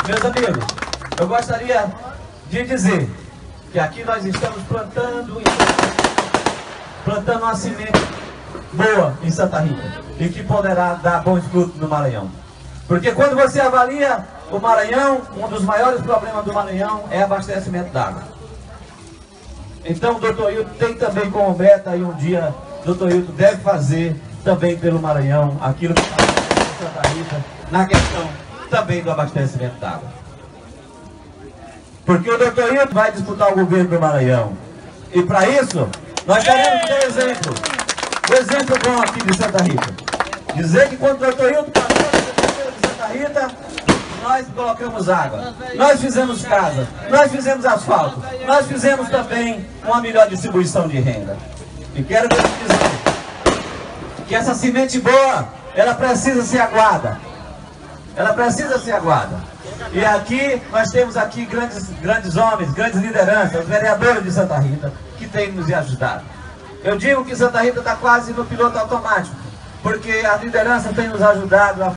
Meus amigos, eu gostaria de dizer que aqui nós estamos plantando uma semente boa em Santa Rita e que poderá dar bons frutos no Maranhão. Porque quando você avalia o Maranhão, um dos maiores problemas do Maranhão é abastecimento d'água. Então o Dr. Hilton tem também como meta, e um dia o Dr. Hilton deve fazer também pelo Maranhão aquilo que está fazendo em Santa Rita na questão também do abastecimento d'água. Porque o Dr. Hilton vai disputar o governo do Maranhão. E para isso, nós queremos ter exemplo. O exemplo bom aqui de Santa Rita. Dizer que quando o Dr. Hilton passou na prefeitura de Santa Rita, nós colocamos água, nós fizemos casa, nós fizemos asfalto, nós fizemos também uma melhor distribuição de renda. E quero dizer que essa semente boa, ela precisa ser aguada. Ela precisa ser aguada. E aqui, nós temos aqui grandes homens, grandes lideranças, os vereadores de Santa Rita, que têm nos ajudado. Eu digo que Santa Rita está quase no piloto automático, porque a liderança tem nos ajudado a